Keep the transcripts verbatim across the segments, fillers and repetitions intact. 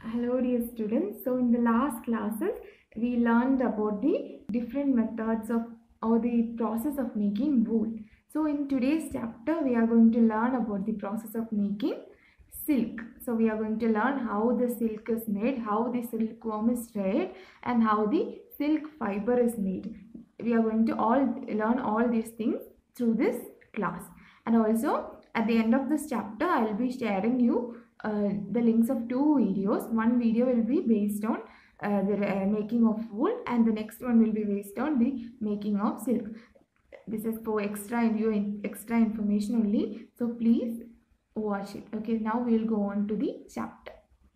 Hello dear students. So in the last classes we learned about the different methods of or the process of making wool. So in today's chapter we are going to learn about the process of making silk. So we are going to learn how the silk is made, how the silkworm is reared, and how the silk fiber is made. We are going to all learn all these things through this class. And also at the end of this chapter I will be sharing you Uh, the links of two videos. One video will be based on uh, the uh, making of wool, and the next one will be based on the making of silk. This is for extra video, extra information only. So please watch it. Okay, now we will go on to the chapter.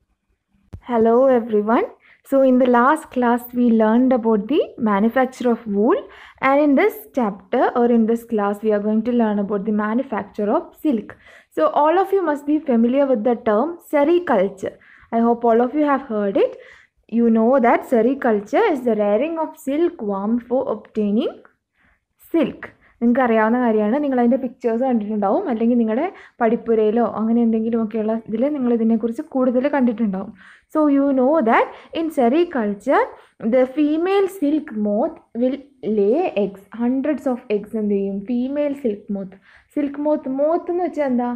Hello everyone. So in the last class we learned about the manufacture of wool, and in this chapter or in this class we are going to learn about the manufacture of silk. So all of you must be familiar with the term sericulture. I hope all of you have heard it. You know that sericulture is the rearing of silkworm for obtaining silk. നിങ്ങൾക്ക് അറിയാവുന്ന കാര്യമാണ്. നിങ്ങൾ അതിൻ്റെ pictures കണ്ടിട്ടുണ്ടാവും, അല്ലെങ്കിൽ നിങ്ങളുടെ പഠിപ്പുരയിലോ അങ്ങനെ എന്തെങ്കിലുമൊക്കെയുള്ള ഇതിൽ നിങ്ങൾ ഇതിനെക്കുറിച്ച് കൂടുതൽ കണ്ടിട്ടുണ്ടാവും. So you know that in sericulture the female silk moth will lay eggs, hundreds of eggs എന്ത് ചെയ്യും? Female silk moth. Silk moth moth എന്ന് വെച്ചാൽ എന്താ?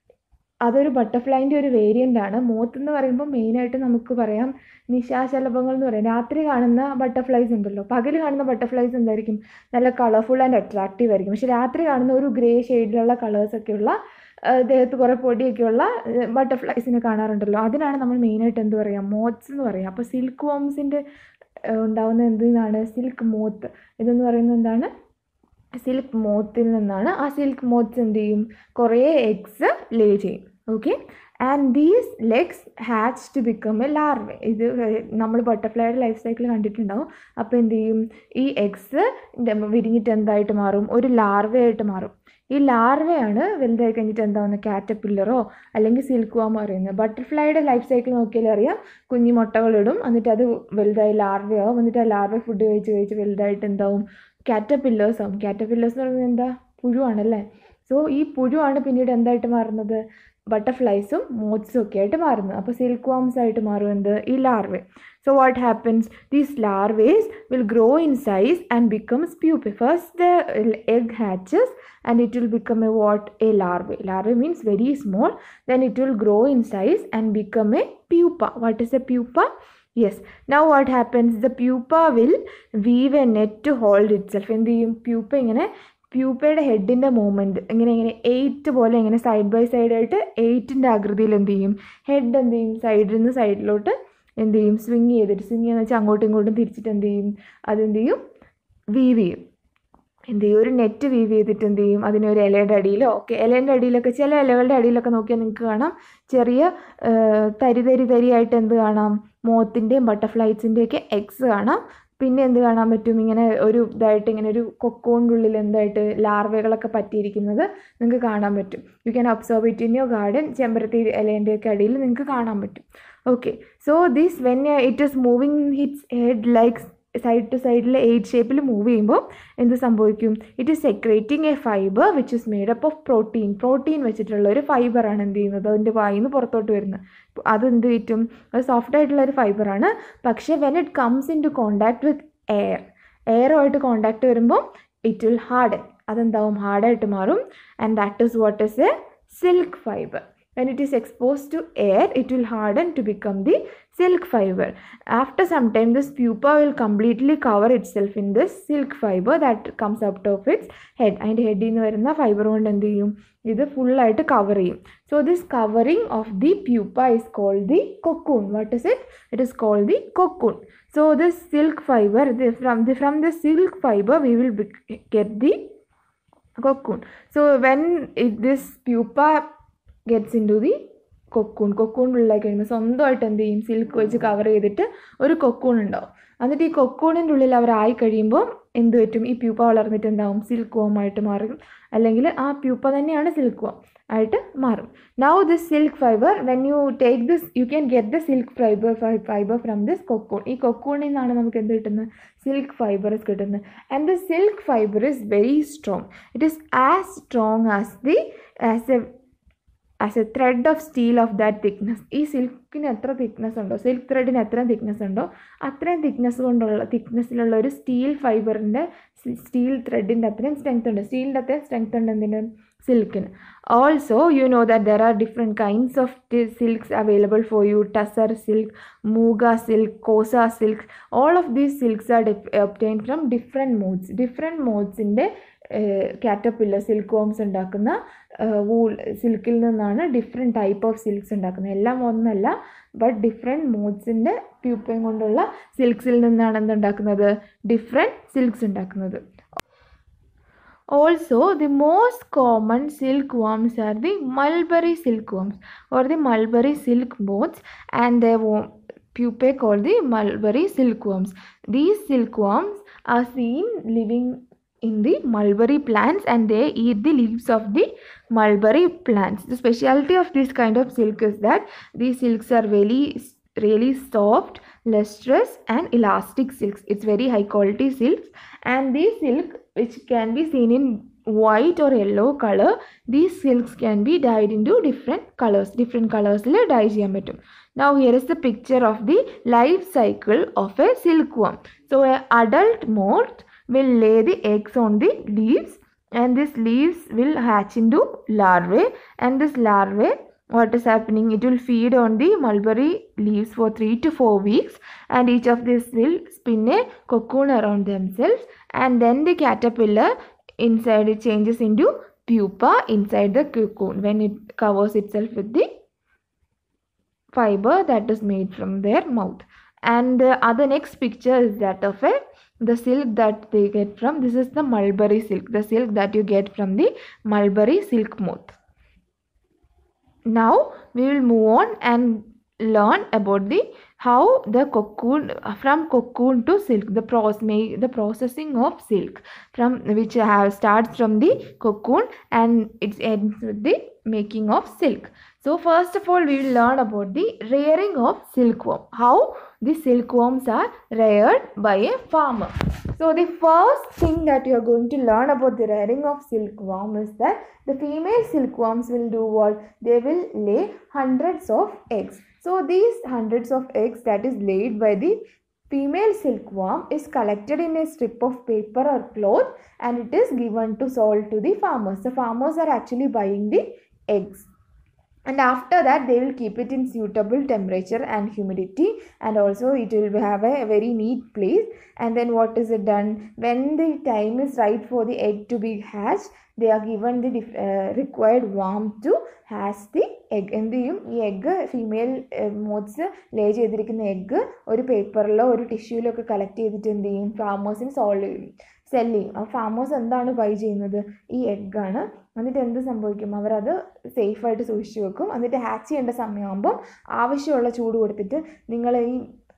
അതൊരു ബട്ടർഫ്ലൈൻ്റെ ഒരു വേരിയൻ്റ് ആണ്. മോത്ത് എന്ന് പറയുമ്പോൾ മെയിനായിട്ട് നമുക്ക് പറയാം നിശാശലഭങ്ങൾ എന്ന് പറയാം. രാത്രി കാണുന്ന ബട്ടർഫ്ലൈസ് ഉണ്ടല്ലോ, പകൽ കാണുന്ന ബട്ടർഫ്ലൈസ് എന്തായിരിക്കും? നല്ല കളർഫുൾ ആൻഡ് അട്രാക്റ്റീവ് ആയിരിക്കും. പക്ഷെ രാത്രി കാണുന്ന ഒരു ഗ്രേ ഷെയ്ഡിലുള്ള കളേഴ്സൊക്കെയുള്ള ദേഹത്ത് കുറേ പൊടിയൊക്കെയുള്ള ബട്ടർഫ്ലൈസിനെ കാണാറുണ്ടല്ലോ, അതിനാണ് നമ്മൾ മെയിനായിട്ട് എന്ത് പറയുക? മോത്ത്സ് എന്ന് പറയാം. അപ്പോൾ സിൽക്ക് വോംസിൻ്റെ ഉണ്ടാവുന്ന എന്തിനാണ്? Silk moth. ഇതെന്ന് പറയുന്നത് എന്താണ്? സിൽക്ക് മോത്തിൽ നിന്നാണ്. ആ സിൽക്ക് മോത്ത്സ് എന്ത് ചെയ്യും? കുറേ എഗ്സ് ലേ ചെയ്യും. Okay, and these eggs hatch to become a larva. ഇത് നമ്മൾ ബട്ടർഫ്ലൈയുടെ ലൈഫ് സൈക്കിൾ കണ്ടിട്ടുണ്ടാവും. അപ്പോൾ എന്ത് ചെയ്യും? ഈ എഗ്സ് വിരിഞ്ഞിട്ട് എന്തായിട്ട് മാറും? ഒരു ലാർവയായിട്ട് മാറും. ഈ ലാർവയാണ് വലുതായി കഴിഞ്ഞിട്ട് എന്താവുന്നത്? കാറ്റർപില്ലറോ അല്ലെങ്കിൽ സിൽക്ക് വാം പറയുന്നത്. ബട്ടർഫ്ലൈയുടെ ലൈഫ് സൈക്കിൾ നോക്കിയാൽ അറിയാം, കുഞ്ഞു മുട്ടകളിടും, എന്നിട്ട് അത് വലുതായി ലാർവയാവും, എന്നിട്ട് ആ ലാർവ ഫുഡ് കഴിച്ച് കഴിച്ച് വലുതായിട്ട് എന്താവും? കാറ്റർപില്ലേഴ്സ് ആവും. കാറ്റർപില്ലേഴ്സ് എന്ന് പറയുന്നത് എന്താ? പുഴുവാണല്ലേ. സോ ഈ പുഴുവാണ് പിന്നീട് എന്തായിട്ട് മാറുന്നത്? ബട്ടർഫ്ലൈസും മോത്ത്സും ഒക്കെ ആയിട്ട് മാറുന്നത്. അപ്പോൾ സിൽക്ക് വാംസ് ആയിട്ട് മാറും എന്ത്? ഈ larva. So what happens? These larvae will grow in size and becomes pupa. First the egg hatches and it will become a what? A larvae. Larvae means very small. Then it will grow in size and become a pupa. What is a pupa? Yes. Now what happens? The pupa will weave a net to hold itself. എന്ത് ചെയ്യും? Pupa ഇങ്ങനെ പ്യൂപ്പയുടെ ഹെഡിൻ്റെ movement ഇങ്ങനെ ഇങ്ങനെ eight പോലെ ഇങ്ങനെ side by സൈഡായിട്ട് എയ്റ്റിൻ്റെ ആകൃതിയിൽ എന്ത് ചെയ്യും? ഹെഡ് എന്ത് ചെയ്യും? സൈഡിൽ നിന്ന് സൈഡിലോട്ട് എന്ത് ചെയ്യും? സ്വിങ് ചെയ്തിട്ട്, സ്വിങ് എന്ന് വെച്ചാൽ അങ്ങോട്ടും ഇങ്ങോട്ടും തിരിച്ചിട്ട് എന്ത് ചെയ്യും? അതെന്ത് ചെയ്യും? വീവ് ചെയ്യും. എന്ത് ചെയ്യും? ഒരു നെറ്റ് വീവ് ചെയ്തിട്ട് എന്ത് ചെയ്യും? അതിനെ ഒരു ഇലയുടെ അടിയിലോ, ഓക്കെ, ഇലേൻ്റെ അടിയിലൊക്കെ ചില ഇലകളുടെ അടിയിലൊക്കെ നോക്കിയാൽ നിങ്ങൾക്ക് കാണാം ചെറിയ തരി തരി തരിയായിട്ട് എന്ത് കാണാം? മോത്തിൻ്റെയും ബട്ടർഫ്ലൈസിൻ്റെയൊക്കെ എഗ്സ് കാണാം. പിന്നെ എന്ത് കാണാൻ പറ്റും? ഇങ്ങനെ ഒരു ഇതായിട്ട് ഇങ്ങനെ ഒരു കൊക്കോണിൻ്റെ ഉള്ളിൽ എന്തായിട്ട് ലാർവകളൊക്കെ പറ്റിയിരിക്കുന്നത് നിങ്ങൾക്ക് കാണാൻ പറ്റും. You can observe it in your garden. ചെമ്പരത്തി ഇലേൻ്റെയൊക്കെ അടിയിൽ നിങ്ങൾക്ക് കാണാൻ പറ്റും. Okay, so this when it is moving hits head like side to സൈഡിൽ എയ്റ്റ് ഷേപ്പിൽ മൂവ് ചെയ്യുമ്പോൾ എന്ത് സംഭവിക്കും? It is secreting a fibre which is made up of protein. Protein വെച്ചിട്ടുള്ള ഒരു ഫൈബറാണ് എന്ത് ചെയ്യുന്നത്? അതിൻ്റെ വായിൽ നിന്ന് പുറത്തോട്ട് വരുന്നത്. അതെന്ത് പറ്റും? അത് സോഫ്റ്റ് ആയിട്ടുള്ള ഒരു ഫൈബറാണ്. പക്ഷേ when it comes into contact with air, എയറുമായിട്ട് കോണ്ടാക്ട് വരുമ്പോൾ ഇറ്റ് വിൽ ഹാർഡൻ. അതെന്താവും? ഹാർഡായിട്ട് മാറും. And that is what is a silk fibre. When it is exposed to air, it will harden to become the silk fiber. After some time, this pupa will completely cover itself in this silk fiber that comes out of its head. And head in the fiber കൊണ്ട് എന്ത് ചെയ്യും? ഇത് ഫുള്ളായിട്ട് cover ചെയ്യും. So this covering of the pupa is called the cocoon. What is it? It is called the cocoon. So this silk fiber, the, from the from the silk fiber, we will be, get the cocoon. So when it, this pupa gets into the cocoon, cocoon ഉള്ളിലായി കഴിയുമ്പോൾ സ്വന്തമായിട്ട് എന്ത് ചെയ്യും? Silk വെച്ച് cover ചെയ്തിട്ട് ഒരു cocoon ഉണ്ടാവും. എന്നിട്ട് ഈ കൊക്കൂണിൻ്റെ ഉള്ളിൽ അവരായി കഴിയുമ്പോൾ എന്ത് പറ്റും? ഈ പ്യൂപ്പ വളർന്നിട്ട് എന്താവും? സിൽക്ക് വോം ആയിട്ട് മാറും, അല്ലെങ്കിൽ ആ പ്യൂപ്പ തന്നെയാണ് സിൽക്ക് വോം ആയിട്ട് മാറും. Now this silk fibre, when you take this you can get the silk fibre fibre from this cocoon. ഈ കൊക്കൂണിൽ നിന്നാണ് നമുക്ക് എന്ത് കിട്ടുന്നത്? സിൽക്ക് ഫൈബർസ് കിട്ടുന്നത്. And the silk fibre is very strong. It is as strong as the as a as a thread of steel of that thickness. ഈ സിൽക്കിന് എത്ര തിക്നെസ് ഉണ്ടോ, സിൽക്ക് ത്രെഡിന് എത്ര തിക്നെസ് ഉണ്ടോ അത്രയും തിക്നെസ് കൊണ്ടുള്ള തിക്നെസ്സിലുള്ള ഒരു സ്റ്റീൽ ഫൈബറിൻ്റെ സ്റ്റീൽ ത്രെഡിൻ്റെ അത്രയും സ്ട്രെങ്ത് ഉണ്ട്. സ്റ്റീലിൻ്റെ അത്രയും സ്ട്രെങ്ത് ഉണ്ട് എന്തിന്, silken. Also, you know that there are different kinds of silks available for you. Tussar silk, Muga silk, Kosa silk. All of these silks are obtained from different moths. Different moths in the uh, caterpillar silkworms ഉണ്ടാക്കുന്ന wool silkil നിന്നാണ് different type of silks ഉണ്ടാക്കുന്നത്. എല്ലാം ഒന്നല്ല, but different moths in the pupae കൊണ്ടുള്ള silksil നിന്നാണ് എന്തുണ്ടാക്കുന്നത്, different silks ഉണ്ടാക്കുന്നത്. Also, the most common silkworms are the mulberry silkworms or the mulberry silk moths, and their pupae called the mulberry silkworms. These silkworms are seen living in the mulberry plants and they eat the leaves of the mulberry plants. The specialty of this kind of silk is that these silks are really really soft, lustrous and elastic silks. It's very high quality silks, and these silk which can be seen in white or yellow color, these silks can be dyed into different colors. Different colors il dye cheyan pattum. Now here is the picture of the life cycle of a silkworm. So a adult moth will lay the eggs on the leaves, and these leaves will hatch into larvae, and this larvae, what is happening, it will feed on the mulberry leaves for three to four weeks, and each of these will spin a cocoon around themselves, and then the caterpillar inside it changes into pupa inside the cocoon when it covers itself with the fiber that is made from their mouth. And the other next picture is that of a the silk that they get from, this is the mulberry silk, the silk that you get from the mulberry silk moth. Now we will move on and learn about the how the cocoon, from cocoon to silk, the process the processing of silk, from which have starts from the cocoon and it ends with the making of silk. So first of all we will learn about the rearing of silkworm, how the silkworms are reared by a farmer. So the first thing that you are going to learn about the rearing of silkworm is that the female silkworms will do what? They will lay hundreds of eggs. So these hundreds of eggs that is laid by the female silkworm is collected in a strip of paper or cloth, and it is given to sold to the farmers. The farmers are actually buying the eggs, and after that they will keep it in suitable temperature and humidity, and also it will have a very neat place. And then what is it done, when the time is right for the egg to be hatched, they are given the uh, required warmth to hatch the egg. എന്ത് ചെയ്യും, ഈ egg female moths ലേ ചെയ്തിരിക്കുന്ന egg ഒരു പേപ്പറിലോ ഒരു ടിഷ്യൂലോ ഒക്കെ collect ചെയ്തിട്ട് എന്ത് ചെയ്യും, ഫാമേഴ്സിന് സോൾവ് ചെയ്യും, സെല് ചെയ്യും. ആ ഫാമേഴ്സ് എന്താണ് ബൈ ചെയ്യുന്നത്, ഈ എഗ്ഗാണ്. എന്നിട്ട് എന്ത് സംഭവിക്കും, അവരത് സേഫായിട്ട് സൂക്ഷിച്ച് വെക്കും. എന്നിട്ട് ഹാച്ച് ചെയ്യേണ്ട സമയമാകുമ്പം ആവശ്യമുള്ള ചൂട് കൊടുത്തിട്ട്, നിങ്ങൾ ഈ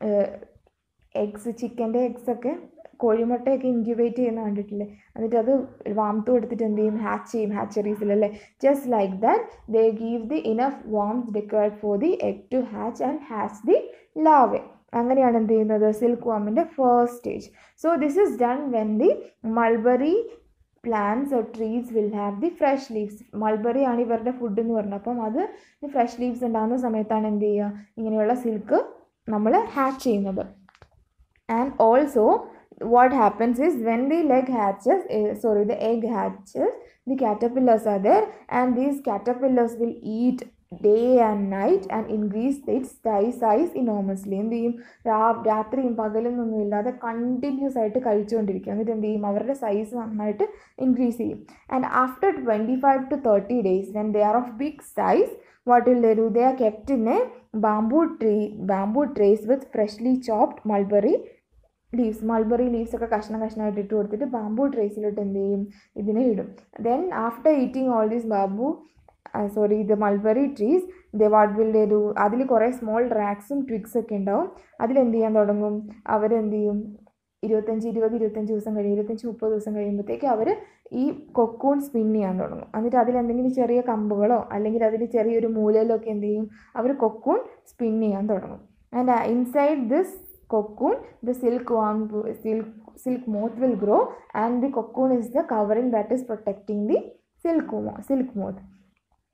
എഗ്സ് ചിക്കൻ്റെ എഗ്സൊക്കെ കോഴിമുട്ടയൊക്കെ ഇൻക്യുബേറ്റ് ചെയ്യുന്ന കണ്ടിട്ടില്ലേ, എന്നിട്ട് അത് വാംത്ത് കൊടുത്തിട്ട് എന്ത് ചെയ്യും, ഹാച്ച് ചെയ്യും ഹാച്ചറീസിലല്ലേ. Just like that they give the enough warmth required for the egg to hatch and hatch the larvae. അങ്ങനെയാണ് എന്ത് ചെയ്യുന്നത്, സിൽക്ക് വാമിൻ്റെ first stage. So this is done when the mulberry plants or trees will have the fresh leaves. Mulberry ആണ് ഇവരുടെ food എന്ന് പറഞ്ഞത്. അപ്പം അത് ഫ്രഷ് ലീവ്സ് ഉണ്ടാകുന്ന സമയത്താണ് എന്ത് ചെയ്യുക, ഇങ്ങനെയുള്ള സിൽക്ക് നമ്മൾ ഹാച്ച് ചെയ്യുന്നത്. And also what happens is when the leg hatches, uh, sorry the egg hatches, the caterpillars are there, and these caterpillars will eat day and night and increase its size enormously. എന്ത് ചെയ്യും, രാത്രിയും പകലൊന്നും ഇല്ലാതെ continuous ആയിട്ട് കഴിച്ചുകൊണ്ടിരിക്കും. എന്നിട്ട് എന്ത് ചെയ്യും, അവരുടെ സൈസ് നന്നായിട്ട് ഇൻക്രീസ് ചെയ്യും. And after twenty five to thirty days when they are of big size, what will they do, they are kept in a bamboo tree bamboo trays with freshly chopped mulberry leaves. Mulberry leaves ഒക്കെ കഷ്ണം കഷ്ണമായിട്ട് ഇട്ട് കൊടുത്തിട്ട് bamboo ട്രേസിലോട്ട് എന്ത് ചെയ്യും, ഇതിനെ ഇടും. Then after eating all these bamboo sorry the mulberry trees, the what will they do, അതിൽ കുറേ സ്മോൾ റാക്സും ട്വിഗ്സ് ഒക്കെ ഉണ്ടാവും. അതിലെന്ത് ചെയ്യാൻ തുടങ്ങും, അവരെന്ത് ചെയ്യും, ഇരുപത്തഞ്ച് ഇരുപത് ഇരുപത്തഞ്ച് ദിവസം കഴിയും, ഇരുപത്തഞ്ച് മുപ്പത് ദിവസം കഴിയുമ്പോഴത്തേക്ക് അവർ ഈ കൊക്കൂൺ സ്പിൻ ചെയ്യാൻ തുടങ്ങും. എന്നിട്ട് അതിലെന്തെങ്കിലും ചെറിയ കമ്പുകളോ അല്ലെങ്കിൽ അതിൽ ചെറിയൊരു മൂലയിലോ ഒക്കെ എന്ത് ചെയ്യും, അവർ കൊക്കൂൺ സ്പിൻ ചെയ്യാൻ തുടങ്ങും. And inside this cocoon the silk worm silk silk moth will grow, and the cocoon is the covering that is protecting the silk silk moth.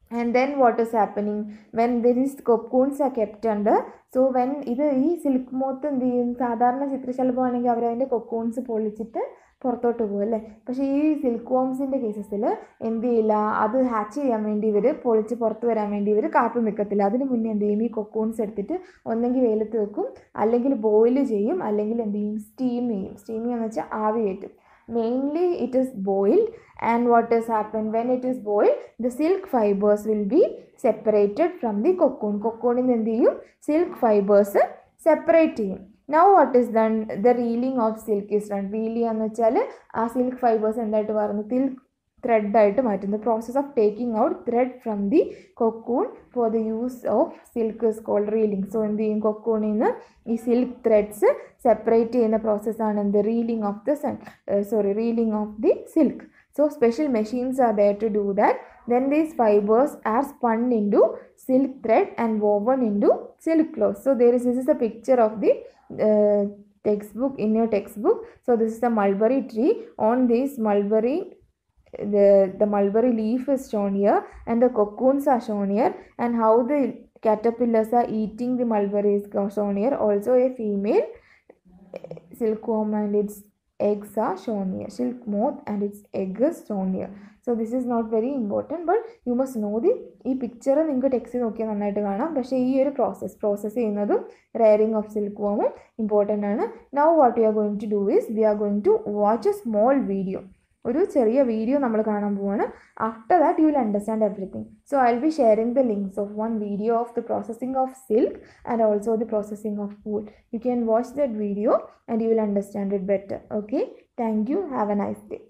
and then what is happening when there is cocoons are kept under, so when ഇത് ഈ silk moth എന്ത് ചെയ്യും, സാധാരണ ചിത്രശലഭമാണെങ്കിൽ അവരതിൻ്റെ cocoons പൊളിച്ചിട്ട് പുറത്തോട്ട് പോകും അല്ലേ. പക്ഷേ ഈ സിൽക്ക് വോംസിൻ്റെ കേസസിൽ എന്ത് ചെയ്യില്ല, അത് ഹാച്ച് ചെയ്യാൻ വേണ്ടി ഇവർ പൊളിച്ച് പുറത്ത് വരാൻ വേണ്ടി ഇവർ കാത്തു നിൽക്കത്തില്ല. അതിന് മുന്നേ എന്ത് ചെയ്യും, ഈ കൊക്കൂൺസ് എടുത്തിട്ട് ഒന്നെങ്കിൽ വെയിലത്ത് വെക്കും, അല്ലെങ്കിൽ ബോയിൽ ചെയ്യും, അല്ലെങ്കിൽ എന്ത് ചെയ്യും, സ്റ്റീം ചെയ്യും. സ്റ്റീമിങ് എന്ന് വെച്ചാൽ ആവി കയറ്റും. Mainly it is boiled, and what has happened when it is boiled, the silk fibers will be separated from the cocoon. Cocoon in the silk fibers separate ചെയ്യും. Now what is done, the reeling of silk is done. Reeling എന്ന് വെച്ചാൽ ആ silk fibres എന്തായിട്ട് മാറുന്നു, silk thread ആയിട്ട് മാറ്റും. The process of taking out thread from the cocoon for the use of silk is called reeling. So എന്ത് ചെയ്യും, കൊക്കൂണിൽ നിന്ന് ഈ സിൽക്ക് ത്രെഡ്സ് സെപ്പറേറ്റ് ചെയ്യുന്ന പ്രോസസ്സാണ് എന്ത്, reeling of the sun sorry reeling of the silk. So special machines are there to do that. Then these fibers are spun into silk thread and woven into silk cloth. So there is, this is a picture of the uh, textbook, in your textbook. So this is a mulberry tree. On this mulberry, the the mulberry leaf is shown here, and the cocoons are shown here, and how the caterpillars are eating the mulberry is shown here. Also a female silkworm and its eggs are shown here. Silk moth and its egg is shown here. So this is not very important, but you must know the ഈ picture നിങ്ങൾക്ക് text നോക്കിയാൽ നന്നായിട്ട് കാണാം. പക്ഷേ ഈ ഒരു process process ചെയ്യുന്നതും rearing of silk വോമും ഇമ്പോർട്ടൻ്റ് ആണ്. Now what you are going to do is we are going to watch a small video. ഒരു ചെറിയ വീഡിയോ നമ്മൾ കാണാൻ പോവാണ്. After that you will understand everything. So I will be sharing the links of one video of the processing of silk and also the processing of wool. You can watch that video and you will understand it better. Okay, thank you. Have a nice day.